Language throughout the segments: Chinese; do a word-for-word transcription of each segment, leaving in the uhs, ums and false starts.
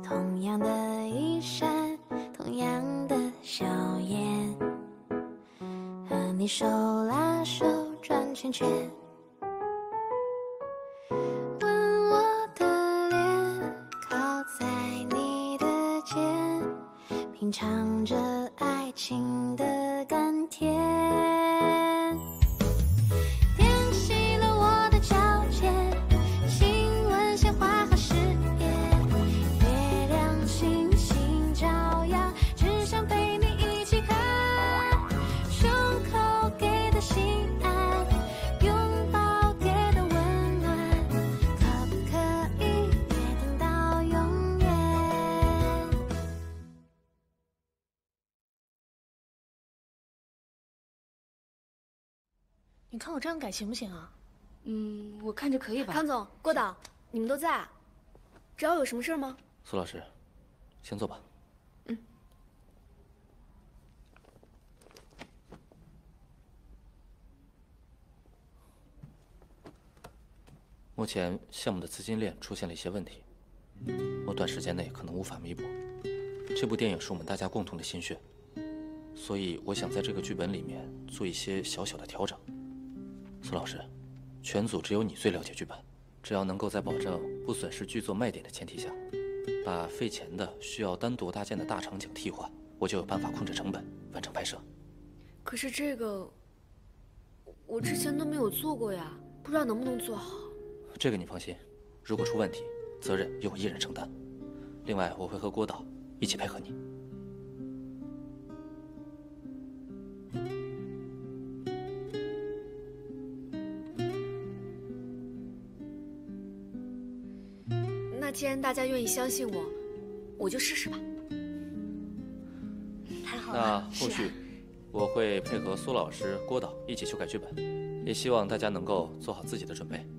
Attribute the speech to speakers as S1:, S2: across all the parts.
S1: 同样的衣衫，同样的笑颜，和你手拉手转圈圈，吻我的脸，靠在你的肩，品尝着爱情的甘甜。
S2: 你看我这样改行不行啊？
S3: 嗯，我看着可以吧。
S4: 康总、郭导，你们都在啊？找我有什么事吗？
S5: 苏老师，先坐吧。
S4: 嗯。
S5: 目前项目的资金链出现了一些问题，我短时间内可能无法弥补。这部电影是我们大家共同的心血，所以我想在这个剧本里面做一些小小的调整。苏老师，全组只有你最了解剧本，只要能够在保证不损失剧作卖点的前提下，把费钱的、需要单独搭建的大场景替换，我就有办法控制成本，完成拍摄。
S4: 可是这个，我之前都没有做过呀，不知道能不能做好。
S5: 这个你放心，如果出问题，责任由我一人承担。另外，我会和郭导一起配合你。
S4: 那既然大家愿意相信我，我就试试吧。
S2: 太好了。
S5: 那后续我会配合苏老师、郭导一起修改剧本，也希望大家能够做好自己的准备。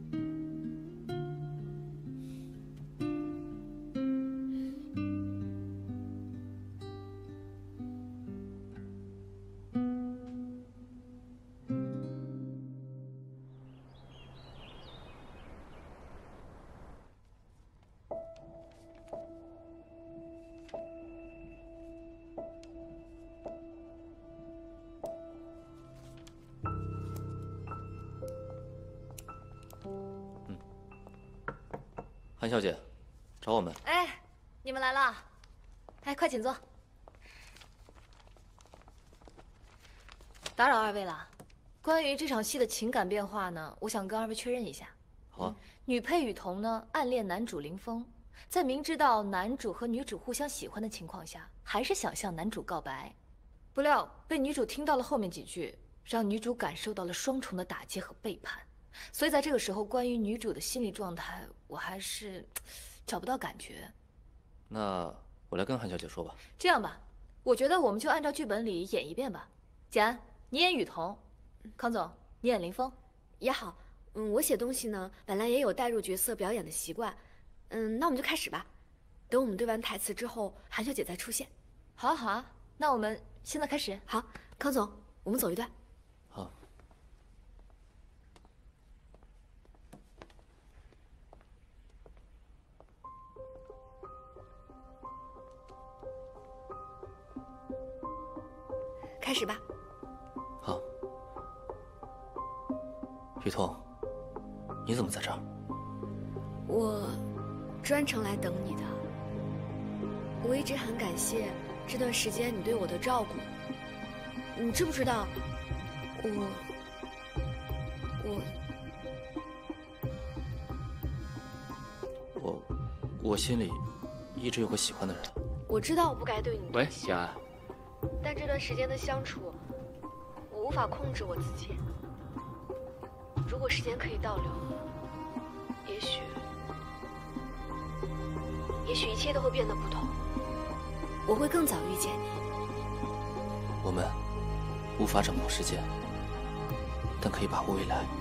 S5: 韩小姐，找我们。
S2: 哎，你们来了。哎，快请坐。打扰二位了。关于这场戏的情感变化呢，我想跟二位确认一下。
S5: 好啊。
S2: 女配雨桐呢，暗恋男主林峰，在明知道男主和女主互相喜欢的情况下，还是想向男主告白，不料被女主听到了后面几句，让女主感受到了双重的打击和背叛。所以在这个时候，关于女主的心理状态，我还是找不到感觉。
S5: 那我来跟韩小姐说吧。
S2: 这样吧，我觉得我们就按照剧本里演一遍吧。简，你演雨桐；康总，你演林峰。
S4: 也好，嗯，我写东西呢，本来也有带入角色表演的习惯。嗯，那我们就开始吧。等我们对完台词之后，韩小姐再出现。
S2: 好啊，好啊，那我们现在开始。
S4: 好，康总，我们走一段。
S5: 好。
S4: 开始吧。
S5: 好。雨桐，你怎么在这儿？
S4: 我专程来等你的。我一直很感谢这段时间你对我的照顾。你知不知道，我
S5: 我我我心里一直有个喜欢的人。
S4: 我知道我不该对你。
S6: 喂，小安。
S4: 但这段时间的相处，我无法控制我自己。如果时间可以倒流，也许，也许一切都会变得不同。我会更早遇见你。
S5: 我们无法掌握时间，但可以把握未来。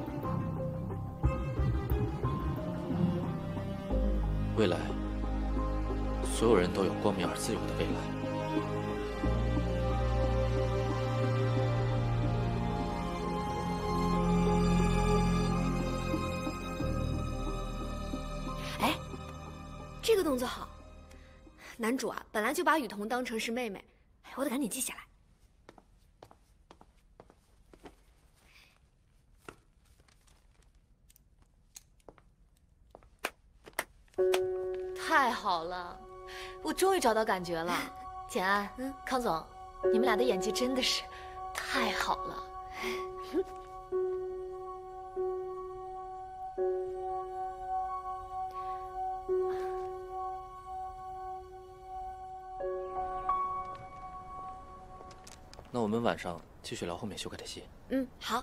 S5: 未来所有人都有光明而自由的未来。
S4: 哎，这个动作好。男主啊，本来就把雨桐当成是妹妹，哎，我得赶紧记下来。
S2: 太好了，我终于找到感觉了。简安，
S4: 嗯，
S2: 康总，你们俩的演技真的是太好了。
S5: 那我们晚上继续聊后面修改的戏。
S4: 嗯，好。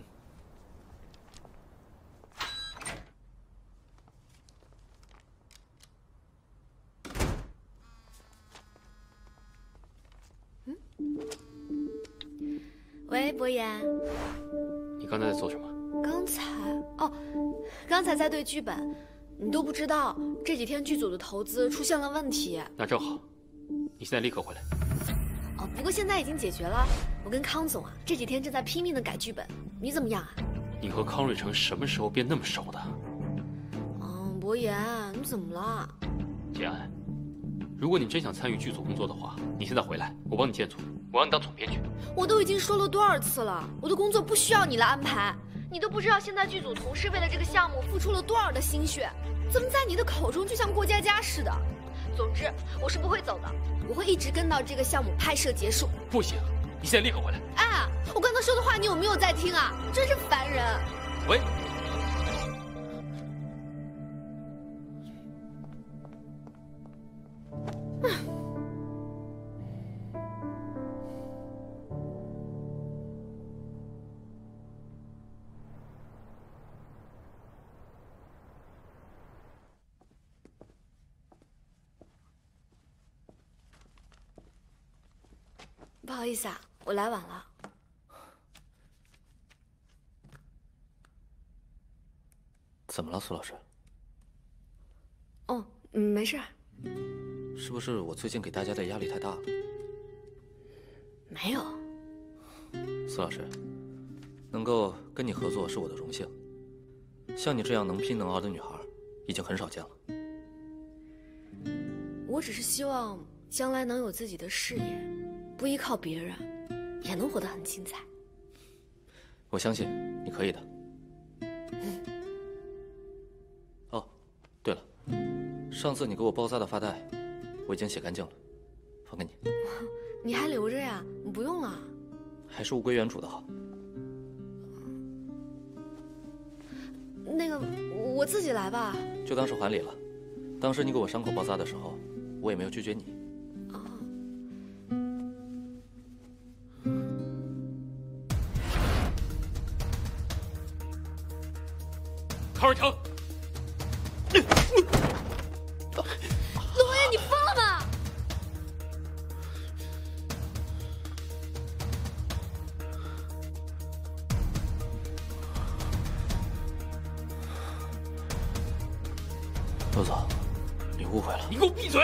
S4: 喂，博言，
S6: 你刚才在做什么？
S4: 刚才哦，刚才在对剧本。你都不知道，这几天剧组的投资出现了问题。
S6: 那正好，你现在立刻回来。
S4: 哦，不过现在已经解决了。我跟康总啊，这几天正在拼命的改剧本。你怎么样啊？
S6: 你和康瑞成什么时候变那么熟的？
S4: 嗯，博言，你怎么了？
S6: 简安，如果你真想参与剧组工作的话，你现在回来，我帮你建组，我让你当总编剧。
S4: 我都已经说了多少次了，我的工作不需要你来安排。你都不知道现在剧组同事为了这个项目付出了多少的心血，怎么在你的口中就像过家家似的？总之，我是不会走的，我会一直跟到这个项目拍摄结束。
S6: 不行，你现在立刻回来！
S4: 哎，我刚才说的话你有没有在听啊？真是烦人！
S6: 喂。
S4: 不好意思啊，我来晚了。
S5: 怎么了，苏老师？
S4: 哦，嗯，没事。
S5: 是不是我最近给大家的压力太大了？
S4: 没有。
S5: 苏老师，能够跟你合作是我的荣幸。像你这样能拼能熬的女孩，已经很少见了。
S4: 我只是希望将来能有自己的事业。 不依靠别人，也能活得很精彩。
S5: 我相信你可以的。嗯、哦，对了，上次你给我包扎的发带，我已经洗干净了，放给你。
S4: 你还留着呀？不用了。
S5: 还是物归原主的好。
S4: 那个，我自己来吧。
S5: 就当是还礼了。当时你给我伤口包扎的时候，我也没有拒绝你。
S6: 康瑞成，
S4: 陆文言，你疯了吗？
S5: 陆总，你误会了。
S6: 你给我闭嘴！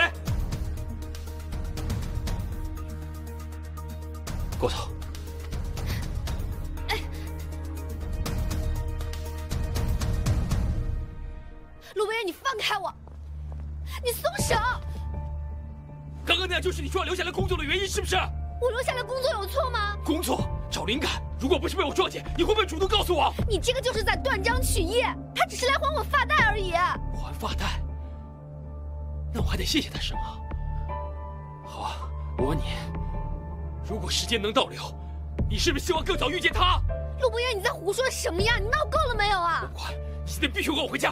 S6: 给我走。
S4: 你放开我！你松手！
S6: 刚刚那样就是你说要留下来工作的原因，是不是？
S4: 我留下来工作有错吗？
S6: 工作找灵感，如果不是被我撞见，你会不会主动告诉我？
S4: 你这个就是在断章取义，他只是来还我发带而已。
S6: 还发带？那我还得谢谢他是吗？好啊，我问你，如果时间能倒流，你是不是希望更早遇见他？
S4: 陆博言，你在胡说什么呀？你闹够了没有啊？
S6: 我不管，你现在必须跟我回家。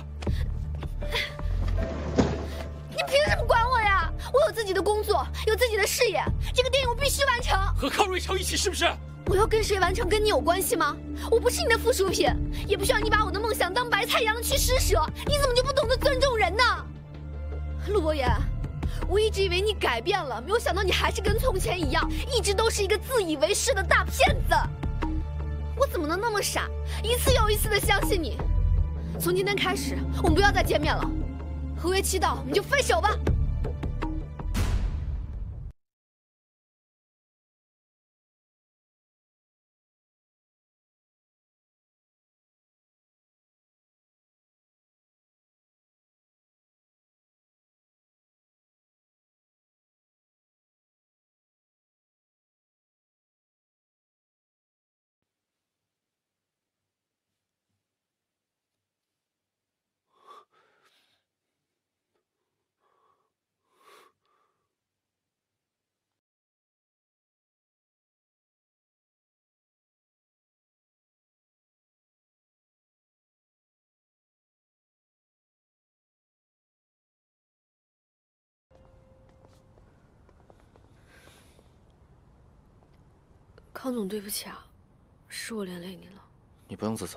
S4: 你凭什么管我呀？我有自己的工作，有自己的事业，这个电影我必须完成。
S6: 和康瑞成一起是不是？
S4: 我要跟谁完成，跟你有关系吗？我不是你的附属品，也不需要你把我的梦想当白菜一样的去施舍。你怎么就不懂得尊重人呢？陆博言，我一直以为你改变了，没有想到你还是跟从前一样，一直都是一个自以为是的大骗子。我怎么能那么傻，一次又一次的相信你？从今天开始，我们不要再见面了。合约期到，我们就分手吧。 康总，对不起啊，是我连累您了。
S5: 你不用自责。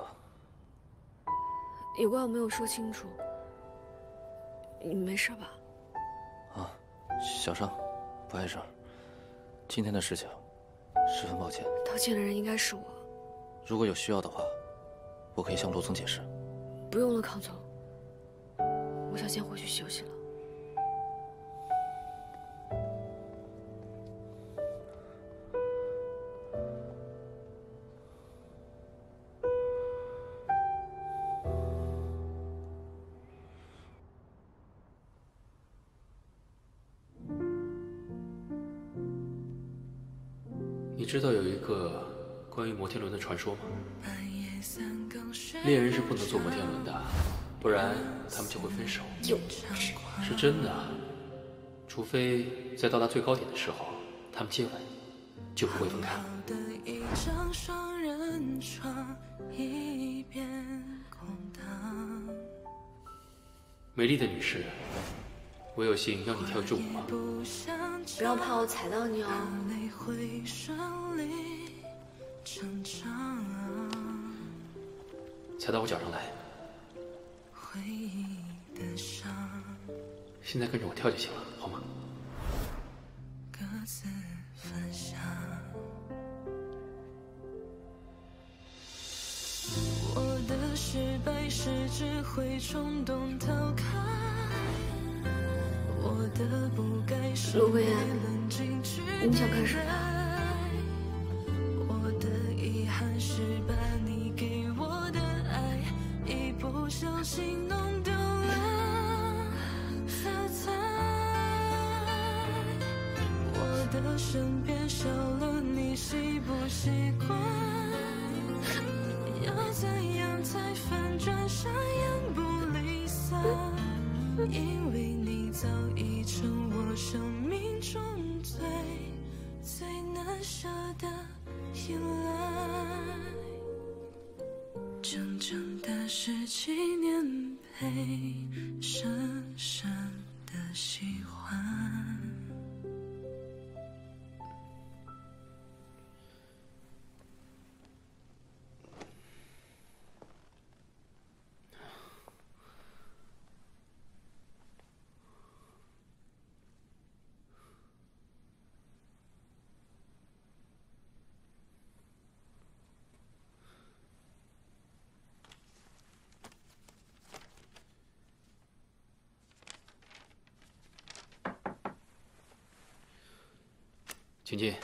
S4: 有怪我没有说清楚，你没事吧？
S5: 啊，小伤，不碍事儿。今天的事情，十分抱歉。
S4: 道歉的人应该是我。
S5: 如果有需要的话，我可以向陆总解释。
S4: 不用了，康总，我想先回去休息了。
S6: 你知道有一个关于摩天轮的传说吗？恋人是不能坐摩天轮的，不然他们就会分手。
S4: 幼稚！
S6: 是真的，除非在到达最高点的时候，他们接吻，就不会分开。美丽的女士，我有幸邀你跳一支舞吗？
S4: 不要怕我踩到你哦。
S6: 踩到我脚上来。现在跟着我跳就行了，好吗？
S7: 我的失败是只会冲动逃开，我的不该是
S4: 陆慧妍，
S7: 冷静去
S4: 你想干什么？
S7: 我的遗憾是把你给我的爱一不小心弄丢了色彩，我的身边少了你习不习惯，要怎样才反转山羊不离散，因为你早已成我生命中最最难舍的依赖，整整的十几年陪，深深的喜欢。
S6: 请进。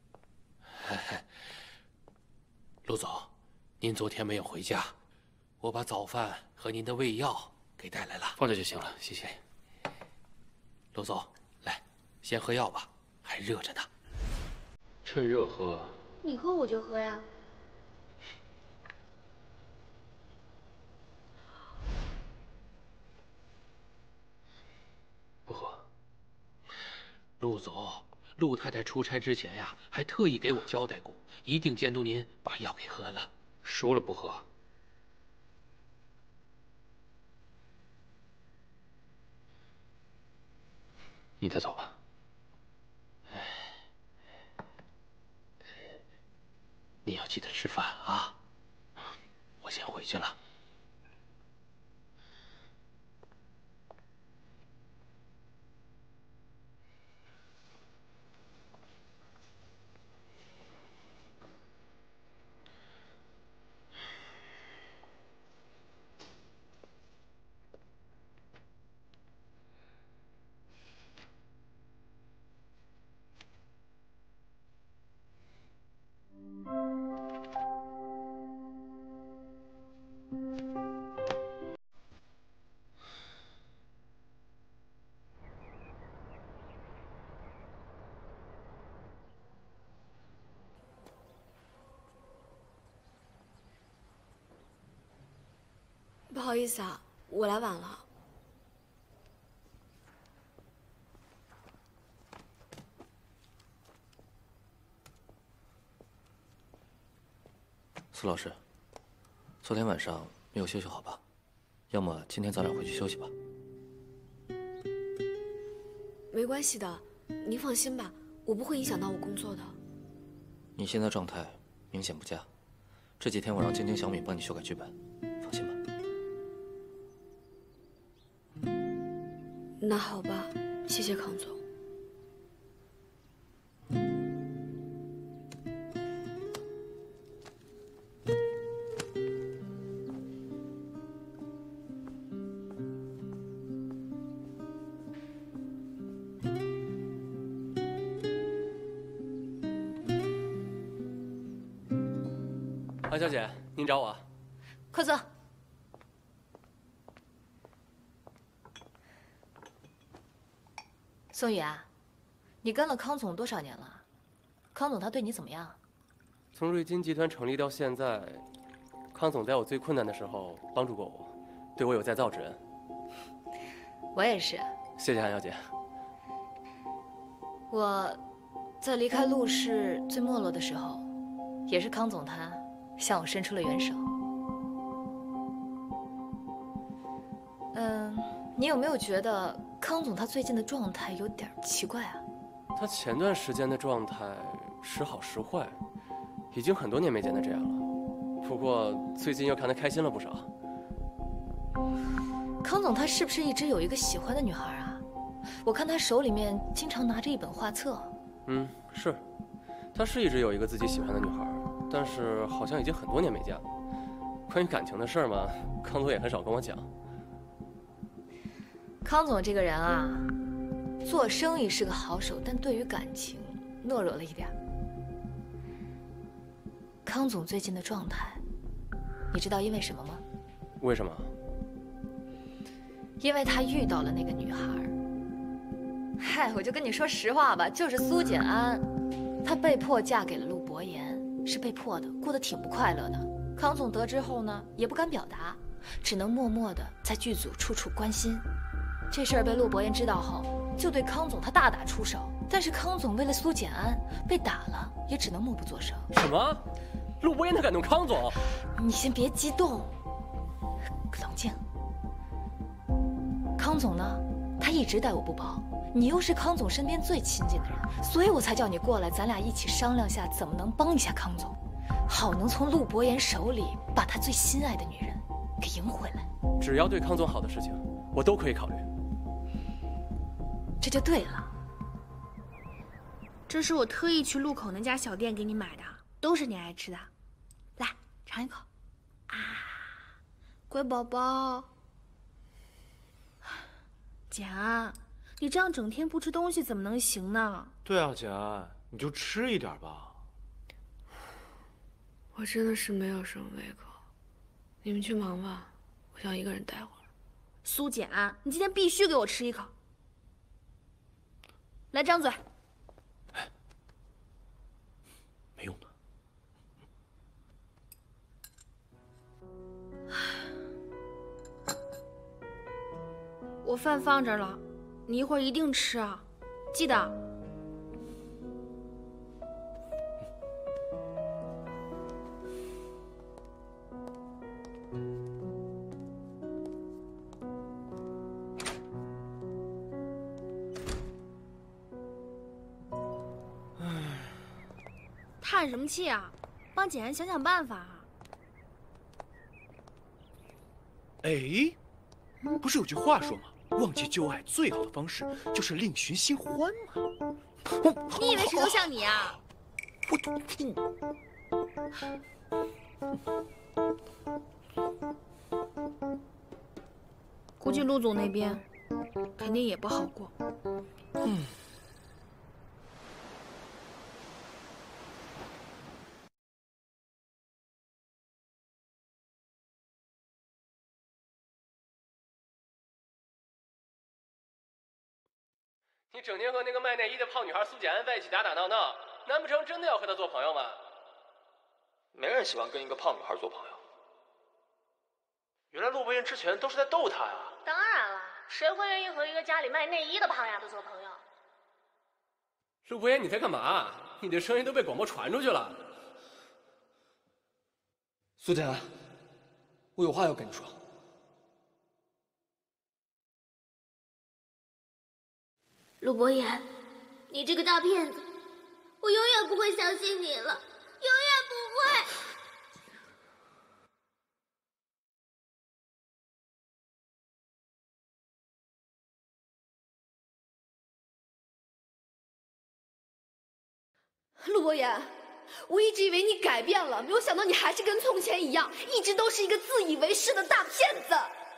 S6: 陆总，您昨天没有回家，我把早饭和您的胃药给带来了，放这就行了，谢谢。陆总，来，先喝药吧，还热着呢，趁热喝。
S4: 你喝我就喝呀。
S6: 不喝。陆总。陆太太出差之前呀，还特意给我交代过，一定监督您把药给喝了。说了不喝。你再走吧。你要记得吃饭啊。我先回去了。
S4: 不好意思啊，我来晚了。
S5: 苏老师，昨天晚上没有休息好吧？要么今天早点回去休息吧。
S4: 没关系的，您放心吧，我不会影响到我工作的。
S5: 你现在状态明显不佳，这几天我让晶晶、小米帮你修改剧本，放心吧。
S4: 那好吧，谢谢康总。
S8: 韩小姐，您找我？
S2: 快坐。宋宇啊，你跟了康总多少年了？康总他对你怎么样？
S8: 从瑞金集团成立到现在，康总在我最困难的时候帮助过我，对我有再造之恩。
S2: 我也是。
S8: 谢谢韩小姐。
S2: 我在离开陆氏最没落的时候，也是康总他向我伸出了援手。嗯，你有没有觉得康总他最近的状态有点奇怪啊？
S8: 他前段时间的状态时好时坏，已经很多年没见他这样了。不过最近又看他开心了不少。
S2: 康总他是不是一直有一个喜欢的女孩啊？我看他手里面经常拿着一本画册。
S8: 嗯，是，他是一直有一个自己喜欢的女孩。但是好像已经很多年没见了。关于感情的事儿嘛，康总也很少跟我讲。
S2: 康总这个人啊，做生意是个好手，但对于感情懦弱了一点。康总最近的状态，你知道因为什么吗？
S8: 为什么？
S2: 因为他遇到了那个女孩。嗨，我就跟你说实话吧，就是苏简安，她被迫嫁给了陆伯言。是被迫的，过得挺不快乐的。康总得知后呢，也不敢表达，只能默默的在剧组处处关心。这事儿被陆伯言知道后，就对康总他大打出手。但是康总为了苏简安被打了，也只能默不作声。
S8: 什么？陆伯言他敢动康总？
S2: 你先别激动，冷静。康总呢，他一直待我不薄。你又是康总身边最亲近的人，所以我才叫你过来，咱俩一起商量下怎么能帮一下康总，好能从陆伯言手里把他最心爱的女人给赢回来。
S8: 只要对康总好的事情，我都可以考虑。
S2: 这就对了。
S3: 这是我特意去路口那家小店给你买的，都是你爱吃的。来，尝一口。啊，乖宝宝。简安，你这样整天不吃东西怎么能行呢？
S9: 对啊，简安，你就吃一点吧。
S4: 我真的是没有什么胃口，你们去忙吧，我想一个人待会儿。
S3: 苏简安，你今天必须给我吃一口。来，张嘴。
S9: 没用的。
S3: 我饭放这儿了，你一会儿一定吃啊，记得。叹什么气啊？帮简安想想办法啊！
S9: 哎，不是有句话说吗？忘记旧爱最好的方式就是另寻新欢嘛。
S3: 你以为谁都像你啊？估计陆总那边肯定也不好过。
S9: 嗯。
S8: 你整天和那个卖内衣的胖女孩苏简安在一起打打闹闹，难不成真的要和她做朋友吗？
S5: 没人喜欢跟一个胖女孩做朋友。
S9: 原来陆伯言之前都是在逗她呀。
S10: 当然了，谁会愿意和一个家里卖内衣的胖丫头做朋友？
S8: 陆伯言，你在干嘛？你的声音都被广播传出去了。
S11: 苏简安，我有话要跟你说。
S10: 陆伯言，你这个大骗子，
S1: 我永远不会相信你了，永远不会。
S4: 陆博言，我一直以为你改变了，没有想到你还是跟从前一样，一直都是一个自以为是的大骗子。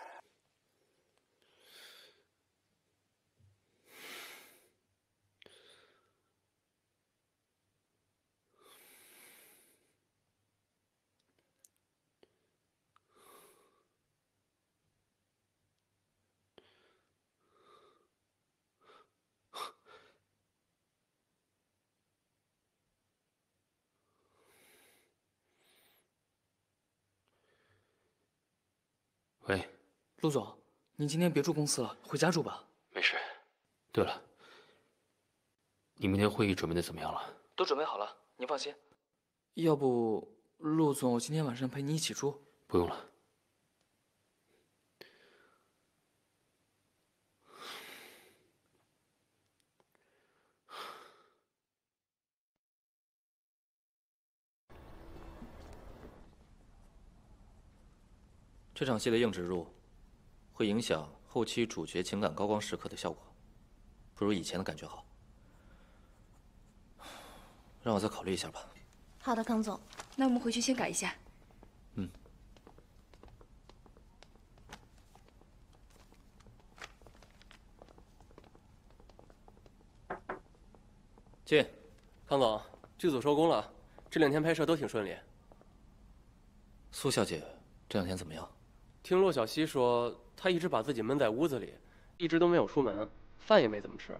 S6: 喂，
S11: 陆总，您今天别住公司了，回家住吧。
S6: 没事。对了，你明天会议准备的怎么样了？
S11: 都准备好了，您放心。要不，陆总，我今天晚上陪你一起住？
S6: 不用了。
S5: 这场戏的硬植入，会影响后期主角情感高光时刻的效果，不如以前的感觉好。让我再考虑一下吧。
S3: 好的，康总，那我们回去先改一下。
S5: 嗯。进。
S8: 康总，剧组收工了，这两天拍摄都挺顺利。
S5: 苏小姐这两天怎么样？
S8: 听骆小西说，她一直把自己闷在屋子里，一直都没有出门，饭也没怎么吃。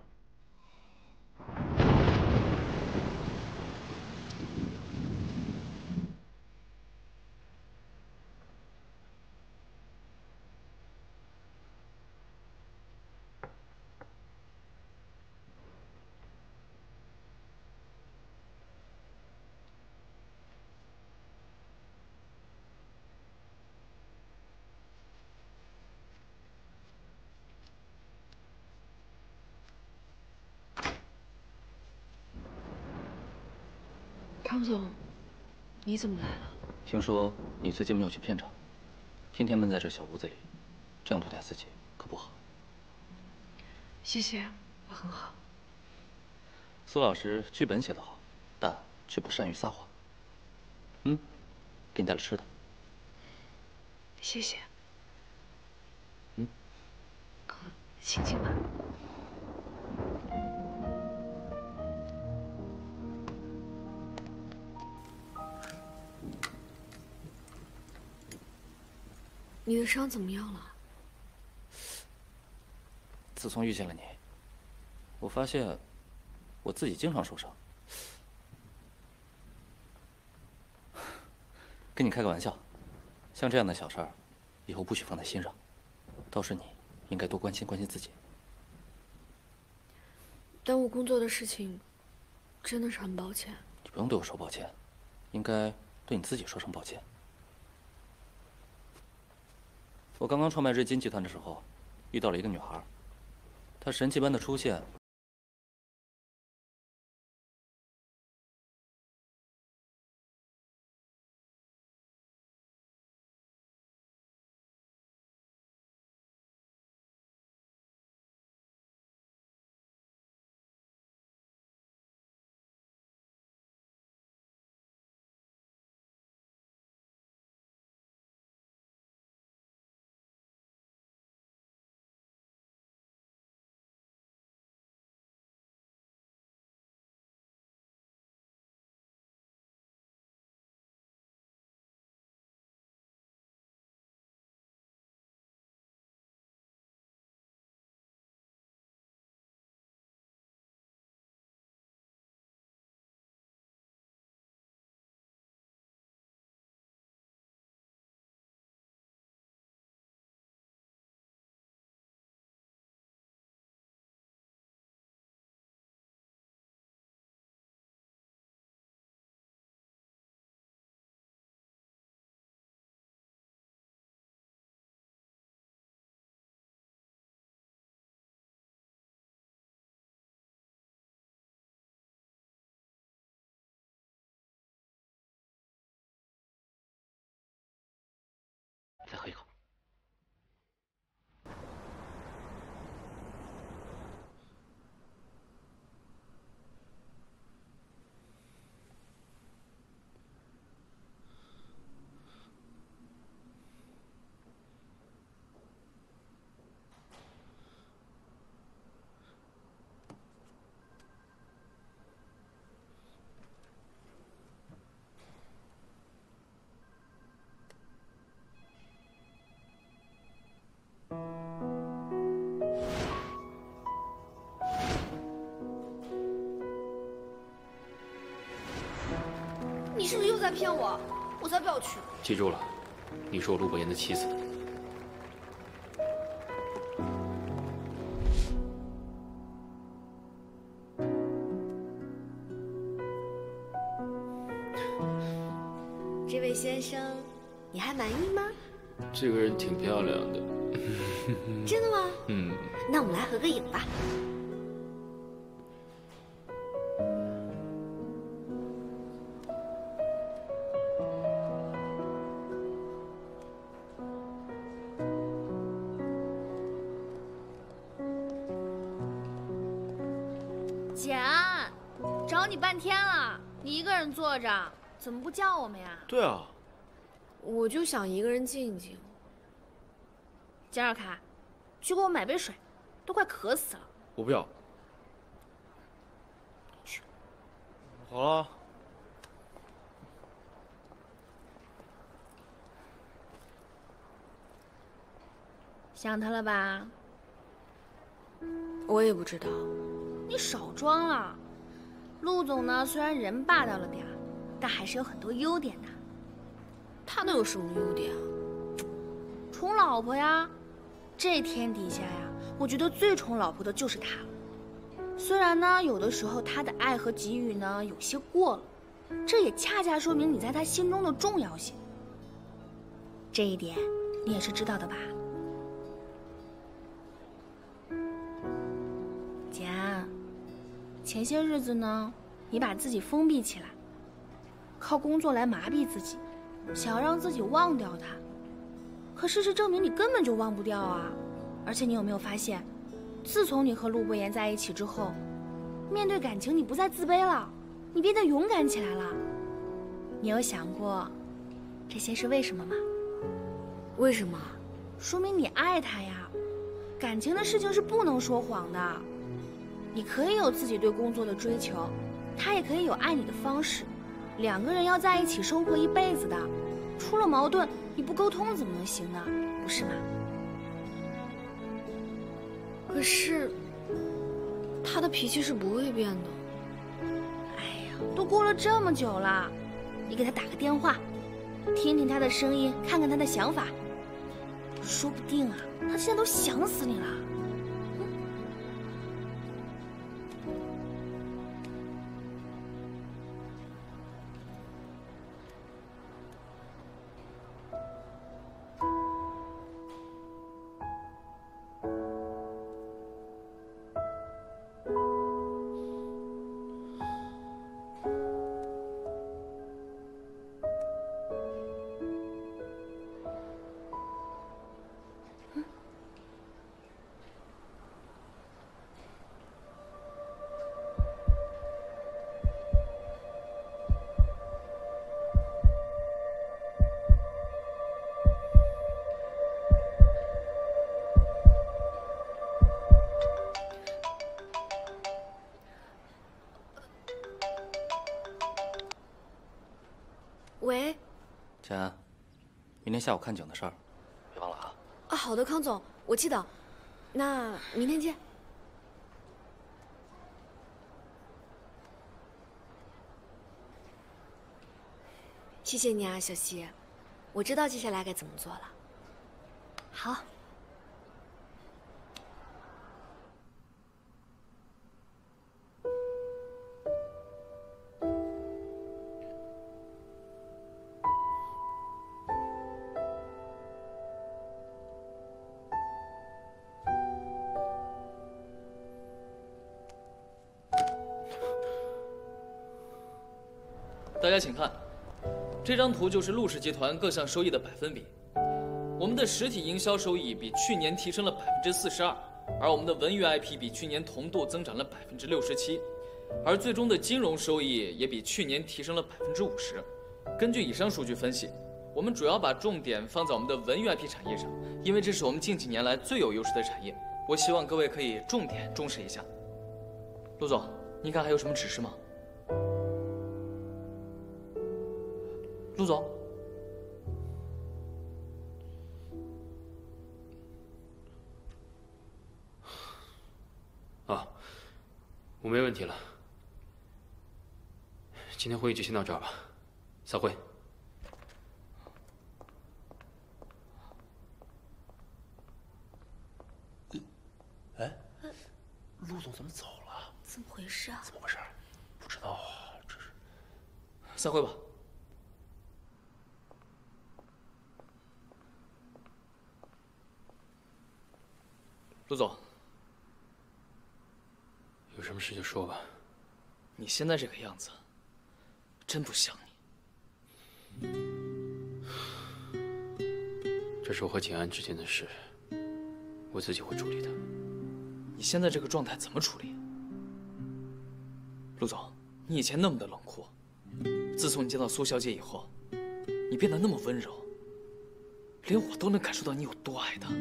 S4: 康总，你怎么来了？
S5: 听说你最近没有去片场，天天闷在这小屋子里，这样对待自己可不好。
S4: 谢谢，我很好。
S5: 苏老师剧本写得好，但却不善于撒谎。嗯，给你带了吃的。
S4: 谢谢。
S5: 嗯，
S4: 请进吧。你的伤怎么样了？
S5: 自从遇见了你，我发现我自己经常受伤。跟你开个玩笑，像这样的小事儿，以后不许放在心上。倒是你，应该多关心关心自己。
S4: 耽误工作的事情，真的是很抱歉。
S5: 你不用对我说抱歉，应该对你自己说声抱歉。我刚刚创办瑞金集团的时候，遇到了一个女孩，她神奇般的出现，
S3: 是不是又在骗我？我才不要去！
S6: 记住了，你是我陆伯言的妻子。
S4: 这位先生，你还满意吗？
S6: 这个人挺漂亮的。
S4: 真的吗？
S6: 嗯。
S4: 那我们来合个影吧。
S3: 简安，找你半天了，你一个人坐着，怎么不叫我们呀？
S9: 对啊，
S4: 我就想一个人静静。
S3: 简尔凯，去给我买杯水，都快渴死了。
S9: 我不要。
S3: 去。
S9: 好了。
S3: 想他了吧？
S4: 我也不知道。
S3: 你少装了。陆总呢，虽然人霸道了点儿，但还是有很多优点的。
S4: 他能有什么优点啊？
S3: 宠老婆呀。这天底下呀，我觉得最宠老婆的就是他了。虽然呢，有的时候他的爱和给予呢有些过了，这也恰恰说明你在他心中的重要性。这一点你也是知道的吧？简安，前些日子呢，你把自己封闭起来，靠工作来麻痹自己，想要让自己忘掉他。可事实证明，你根本就忘不掉啊！而且你有没有发现，自从你和陆伯言在一起之后，面对感情你不再自卑了，你变得勇敢起来了。你有想过，这些是为什么吗？
S4: 为什么？
S3: 说明你爱他呀！感情的事情是不能说谎的。你可以有自己对工作的追求，他也可以有爱你的方式。两个人要在一起生活一辈子的，出了矛盾，你不沟通怎么能行呢？不是吗？
S4: 可是，他的脾气是不会变的。
S3: 哎呀，都过了这么久了，你给他打个电话，听听他的声音，看看他的想法，说不定啊，他现在都想死你了。
S4: 喂，
S5: 简安，明天下午看景的事儿，别忘了啊。
S4: 啊，好的，康总，我记得。那明天见。谢谢你啊，小希，我知道接下来该怎么做了。
S3: 好。
S11: 大家请看，这张图就是陆氏集团各项收益的百分比。我们的实体营销收益比去年提升了百分之四十二，而我们的文娱 I P 比去年同度增长了百分之六十七，而最终的金融收益也比去年提升了百分之五十。根据以上数据分析，我们主要把重点放在我们的文娱 I P 产业上，因为这是我们近几年来最有优势的产业。我希望各位可以重点重视一下。陆总，您看还有什么指示吗？陆总，
S6: 啊，我没问题了。今天会议就先到这儿吧。 散会。
S9: 哎，陆总怎么走了？
S4: 怎么回事啊？
S9: 怎么回事？不知道啊，这是。
S11: 散会吧。陆总，
S6: 有什么事就说吧。
S11: 你现在这个样子，真不像你。
S6: 这是我和简安之间的事，我自己会处理的。
S11: 你现在这个状态怎么处理？陆总，你以前那么的冷酷，自从你见到苏小姐以后，你变得那么温柔，连我都能感受到你有多爱她。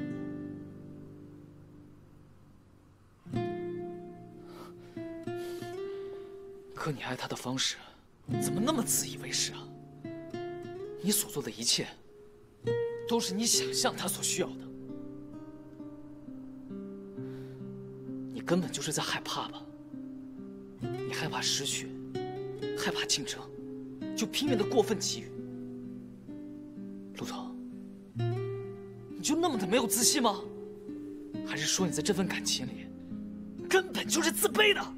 S11: 可你爱她的方式，怎么那么自以为是啊？你所做的一切，都是你想象她所需要的。你根本就是在害怕吧？你害怕失去，害怕竞争，就拼命的过分给予。陆总，你就那么的没有自信吗？还是说你在这份感情里，根本就是自卑的？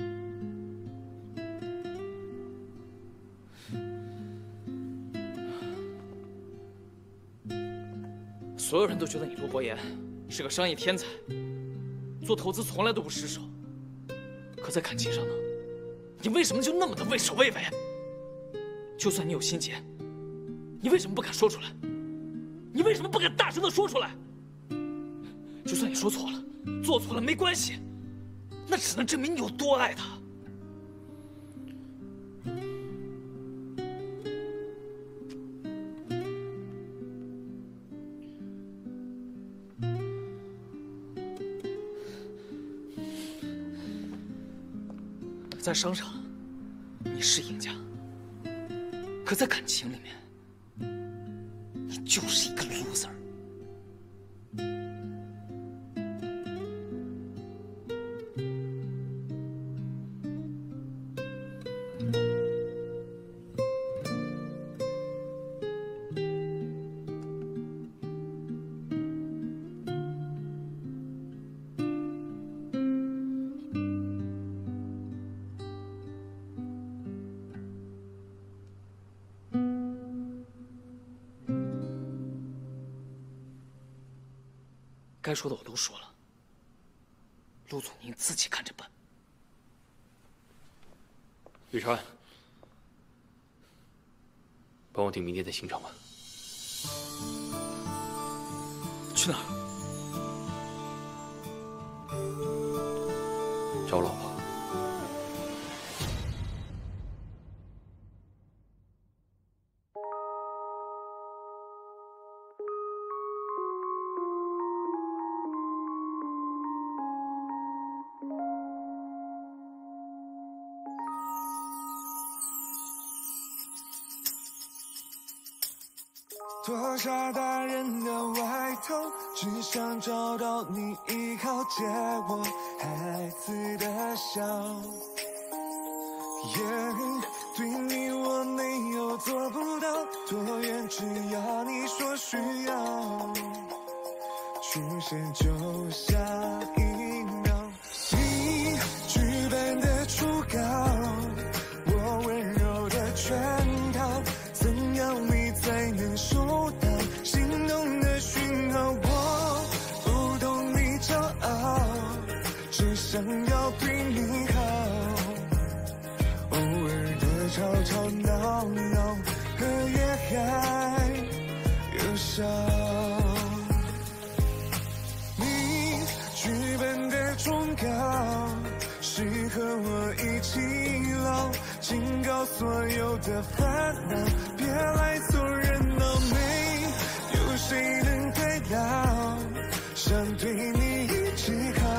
S11: 所有人都觉得你陆博言是个商业天才，做投资从来都不失手。可在感情上呢，你为什么就那么的畏首畏尾？就算你有心结，你为什么不敢说出来？你为什么不敢大声的说出来？就算你说错了，做错了没关系，那只能证明你有多爱他。在商场，你是赢家；可在感情里面，你就是一个 loser。该说的我都说了，陆总您自己看着办。
S6: 宇川，帮我订明天的行程吧。
S11: 去哪
S6: 儿？找老婆。
S7: 脱下大人的外套，只想找到你依靠，借我孩子的笑。Yeah, 对你我没有做不到多远，只要你说需要，出现就下一秒。你剧本的初稿，我温柔的圈套，怎样你才能收到心动的讯号？我不懂你骄傲，只想要对你好，偶尔的吵吵闹闹和越嗨越少。你剧本的忠告，适合我一起老，警告所有的烦恼，别来凑热闹，没有谁能太老，想对你一直好，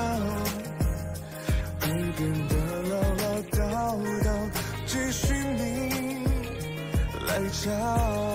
S7: 耳边的唠唠叨叨，只需你来找。